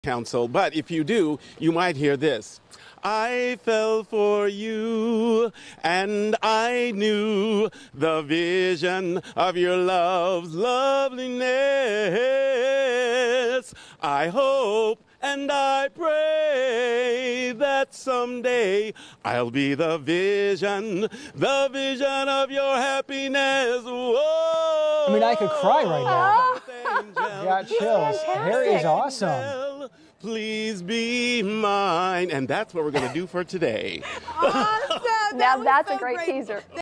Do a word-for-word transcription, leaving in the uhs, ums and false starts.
Council, but if you do, you might hear this. I fell for you, and I knew the vision of your love's loveliness. I hope and I pray that someday I'll be the vision, the vision of your happiness. Whoa! I mean, I could cry right now. Angel, I got chills. Harry is awesome. Please be mine. And that's what we're going to do for today. Awesome. Now That that's so a great great. teaser.